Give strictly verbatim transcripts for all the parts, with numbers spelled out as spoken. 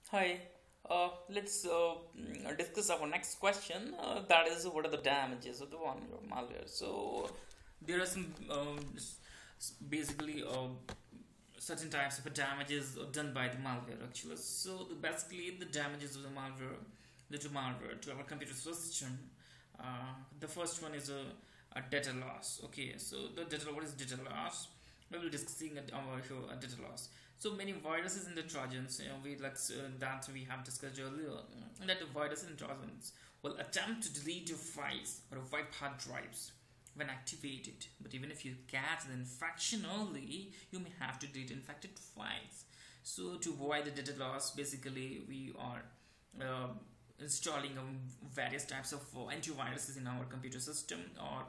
Hi, uh, let's uh, mm, discuss our next question. Uh, that is, what are the damages of the one malware? So, there are some um, s- s- basically uh, certain types of damages done by the malware actually. So, the, basically, the damages of the malware, due to malware to our computer system. Uh, the first one is a, a data loss. Okay, so the data, what is data loss? We will be discussing it our show, uh, data loss. So many viruses and the trojans, you know, we like uh, that we have discussed earlier, uh, that the viruses and trojans will attempt to delete your files or wipe hard drives when activated. But even if you catch the infection early, you may have to delete infected files. So to avoid the data loss, basically we are uh, installing um, various types of uh, antiviruses in our computer system, or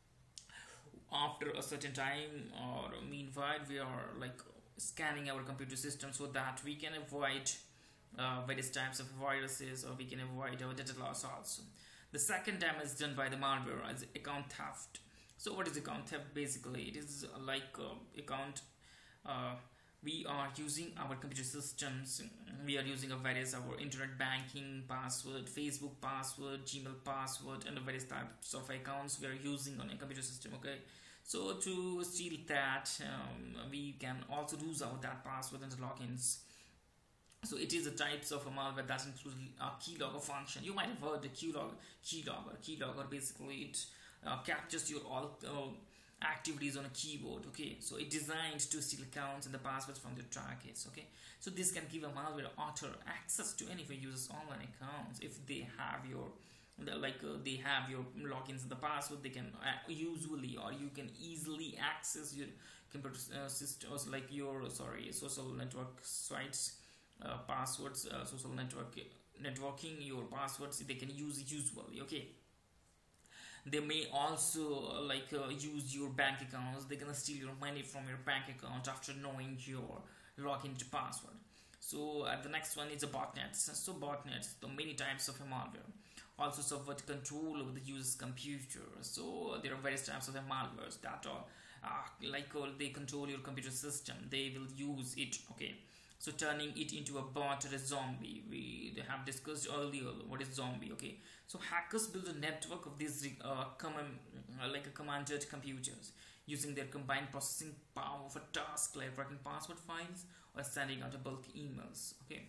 after a certain time, or meanwhile we are like scanning our computer system so that we can avoid uh, various types of viruses, or we can avoid our data loss also. The second damage done by the malware is account theft. So what is account theft? Basically it is like uh, account uh, we are using our computer systems, we are using a various our internet banking password, Facebook password, Gmail password, and the various types of accounts we are using on a computer system. Okay, so to steal that, um, we can also lose out that password and the logins. So it is a types of a malware that includes a keylogger function. You might have heard the keylogger. Keylogger, keylogger basically it uh, captures your all uh, activities on a keyboard. Okay, so it's designed to steal accounts and the passwords from the targets. Okay, so this can give a malware author access to any of your users' online accounts if they have your like uh, they have your logins and the password. They can uh, usually, or you can easily access your computer uh, systems, like your sorry social network sites uh, passwords, uh, social network networking your passwords they can use usually. Okay, they may also uh, like uh, use your bank accounts. They're gonna steal your money from your bank account after knowing your login to password. So uh, the next one is a botnets. So botnets, the many types of a malware, also subvert control over the user's computer. So uh, there are various types of the malwares that are uh, like uh, they control your computer system. They will use it. Okay, so turning it into a bot or a zombie. We have discussed earlier what is zombie. Okay, so hackers build a network of these uh, common uh, like a commanded computers using their combined processing power for tasks like writing password files or sending out a bulk emails. Okay,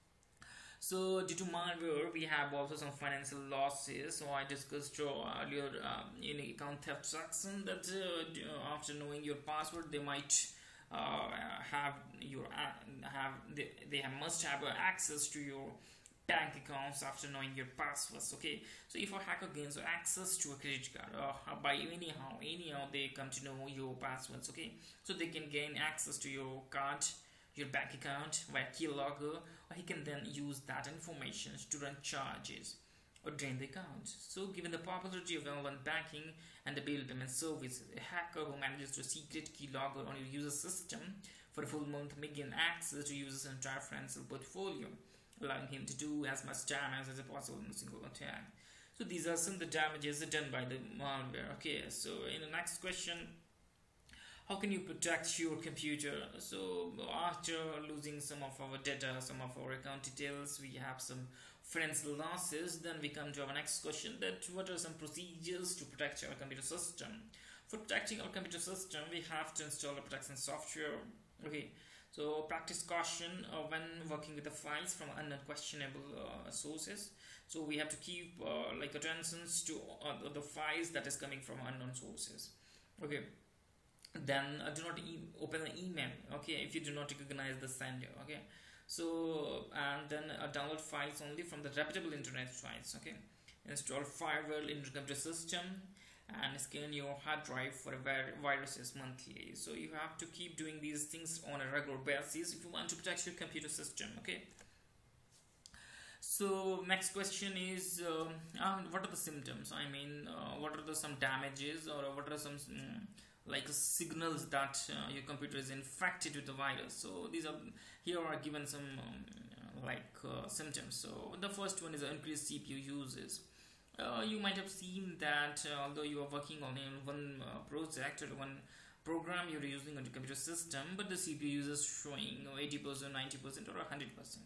so due to malware, we have also some financial losses. So I discussed uh, earlier um, in account theft section that uh, after knowing your password, they might uh, have your uh, have they, they have, must have uh, access to your bank accounts after knowing your passwords. Okay, so if a hacker gains access to a credit card, uh, by anyhow anyhow they come to know your passwords. Okay, so they can gain access to your card, your bank account via keylogger, or he can then use that information to run charges or drain the account. So given the popularity of online banking and the bill payment service, a hacker who manages to secret keylogger on your user system for a full month may gain access to user's entire financial portfolio, allowing him to do as much damage as possible in a single attack. So these are some of the damages done by the malware. Okay, so in the next question, how can you protect your computer? So after losing some of our data, some of our account details, we have some financial losses, then we come to our next question, that what are some procedures to protect our computer system? For protecting our computer system, we have to install a protection software. Okay, so practice caution uh, when working with the files from unquestionable uh, sources. So we have to keep uh, like attentions to uh, the files that is coming from unknown sources. Okay, then uh, do not e- open the email. Okay, if you do not recognize the sender. Okay, so and then uh, download files only from the reputable internet sites. Okay, install firewall in your computer system and scan your hard drive for viruses monthly. So you have to keep doing these things on a regular basis if you want to protect your computer system. Okay, so next question is um, uh, what are the symptoms? I mean, uh, what are the some damages, or what are some mm, like signals that uh, your computer is infected with the virus? So these are here are given some um, like uh, symptoms. So the first one is increased C P U uses. Uh, you might have seen that uh, although you are working on one uh, project or one program you're using on your computer system, but the C P U users showing eighty percent, ninety percent, or one hundred percent.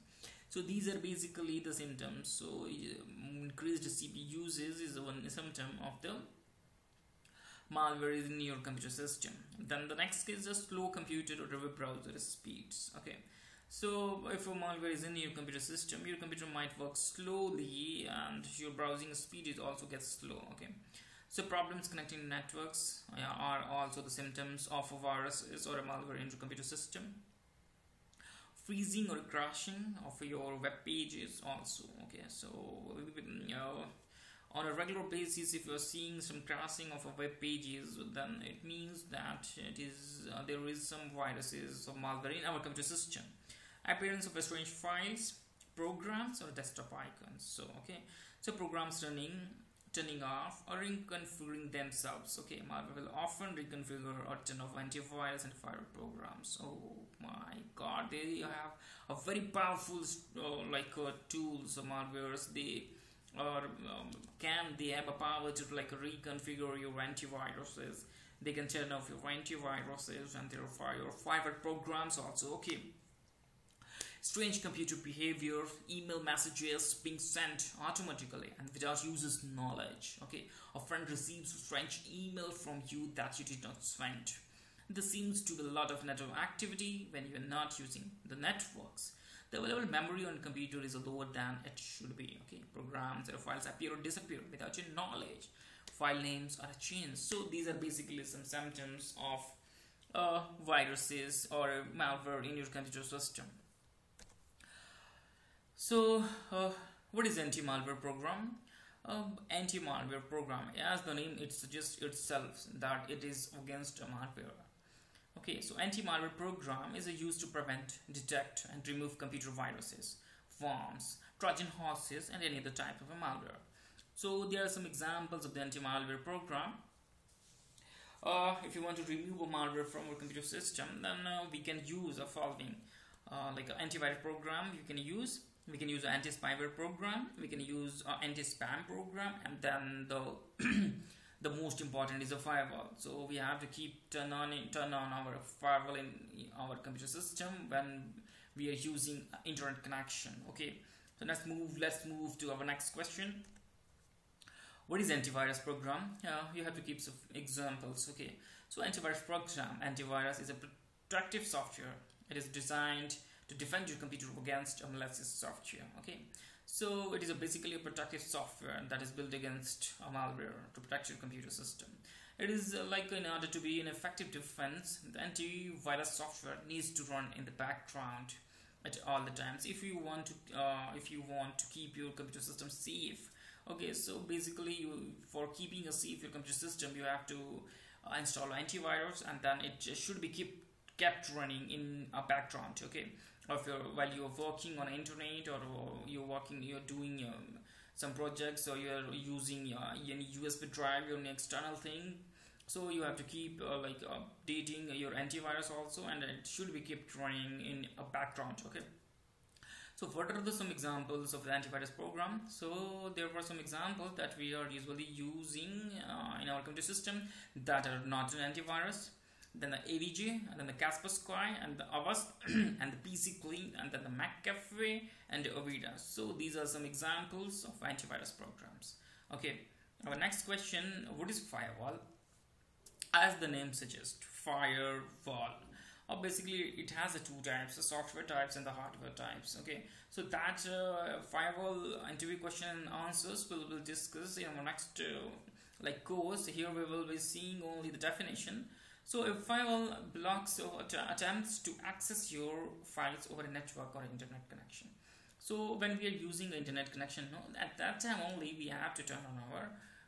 So these are basically the symptoms. So um, increased C P U usage is one symptom of the malware is in your computer system. Then the next is a slow computer or web browser speeds. Okay, so if a malware is in your computer system, your computer might work slowly and your browsing speed is also gets slow. Okay, so problems connecting networks are also the symptoms of a virus or a malware in your computer system. Freezing or crashing of your web pages also. Okay, so you know, on a regular basis, if you're seeing some crashing of a web pages, then it means that it is uh, there is some viruses or malware in our computer system. Appearance of strange files, programs, or desktop icons. So okay, so programs running, turning off, or reconfiguring themselves. Okay, malware will often reconfigure or turn off antivirus and firewall programs. Oh my God, they have a very powerful uh, like uh, tools or malwares. They or um, can they have a power to like reconfigure your antiviruses. They can turn off your antiviruses and their firewall firewall programs also. Okay, strange computer behavior, email messages being sent automatically and without user's knowledge. Okay, a friend receives strange email from you that you did not send. There seems to be a lot of network activity when you are not using the networks. The available memory on computer is lower than it should be. Okay, programs or files appear or disappear without your knowledge. File names are changed. So these are basically some symptoms of uh, viruses or malware in your computer system. So uh, what is anti-malware program? Um, anti-malware program, as the name it suggests itself that it is against a malware. Okay, so anti-malware program is used to prevent, detect, and remove computer viruses, worms, Trojan horses, and any other type of a malware. So there are some examples of the anti-malware program. Uh, if you want to remove a malware from your computer system, then uh, we can use a following, uh, like an antivirus program. You can use. We can use an anti-spyware program. We can use an anti-spam program, and then the the most important is a firewall. So we have to keep turn on turn on our firewall in our computer system when we are using internet connection. Okay, so let's move let's move to our next question. What is antivirus program? Uh, you have to keep some examples. Okay, so antivirus program, antivirus is a protective software. It is designed to defend your computer against a malicious software. Okay, so it is a basically a protective software that is built against a malware to protect your computer system. It is uh, like in order to be an effective defense, the antivirus software needs to run in the background at all the times if you want to uh, if you want to keep your computer system safe. Okay, so basically you for keeping a safe your computer system, you have to uh, install antivirus, and then it should be keep kept running in a background. Okay, or if you're, while you're working on internet, or, or you're working you're doing um, some projects, or you're using uh, any U S B drive or an external thing, so you have to keep uh, like updating your antivirus also, and it should be kept running in a background. Okay, so what are the some examples of the antivirus program? So there were some examples that we are usually using uh, in our computer system that are not an antivirus. Then the A V G, and then the Kaspersky, and the Avast, and the P C Clean, and then the McAfee, and the Ovida. So these are some examples of antivirus programs. Okay, our next question: what is firewall? As the name suggests, firewall. Uh, basically, it has the two types: the software types and the hardware types. Okay, so that uh, firewall interview question and answers we will discuss in our next uh, like course. Here we will be seeing only the definition. So a firewall blocks or attempts to access your files over a network or internet connection. So when we are using internet connection, no, at that time only we have to turn on our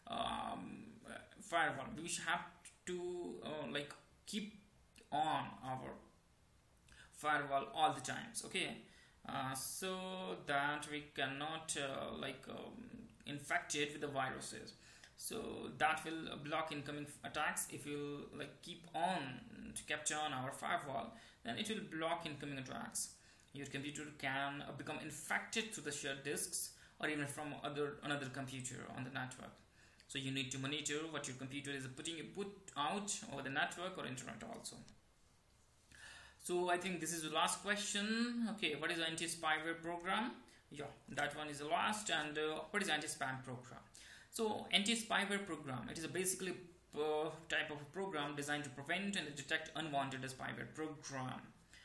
um, firewall. We should have to uh, like keep on our firewall all the times. Okay, uh, so that we cannot uh, like um, infect it with the viruses. So that will block incoming attacks. If you like keep on to capture on our firewall, then it will block incoming attacks. Your computer can become infected through the shared disks or even from other another computer on the network. So you need to monitor what your computer is putting put out over the network or internet also. So I think this is the last question. Okay, what is the anti-spyware program? Yeah, that one is the last. And uh, what is anti-spam program? So anti-spyware program, it is a basically uh, type of a program designed to prevent and detect unwanted spyware program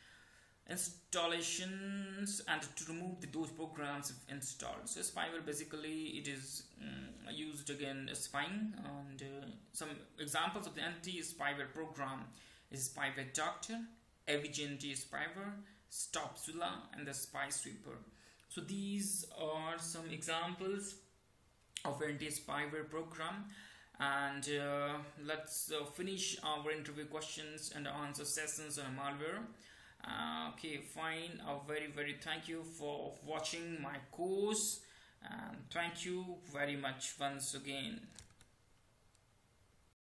installations and to remove the, those programs if installed. So spyware basically it is um, used again as spying, and uh, some examples of the anti-spyware program is Spyware Doctor, Avigent Anti-Spyware, Stopzilla, and the Spy Sweeper. So these are some examples of anti-spyware program. And uh, let's uh, finish our interview questions and answer sessions on malware. Uh, okay, fine. A very very thank you for watching my course, and thank you very much once again.